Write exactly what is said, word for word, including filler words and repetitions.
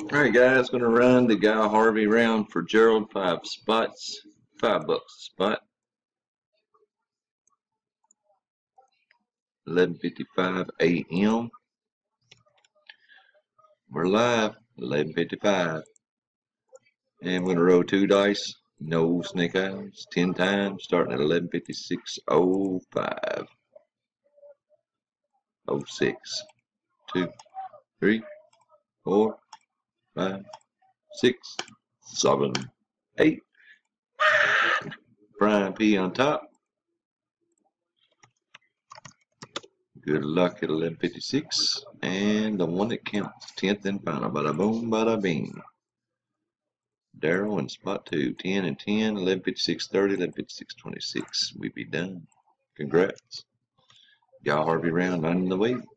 Alright guys, gonna run the Guy Harvey round for Gerald, five spots, five bucks a spot. eleven fifty-five A M We're live, eleven fifty-five. And we're gonna roll two dice, no snake eyes, ten times, starting at eleven fifty-six oh five. oh six, two, three, four, five, six, seven, eight. Brian P on top. Good luck at eleven fifty-six. And the one that counts, tenth and final. Bada boom, bada bing. Daryl in spot two, ten and ten, eleven fifty-six thirty, eleven fifty-six twenty-six. We be done. Congrats. Guy Harvey round, nine in the way.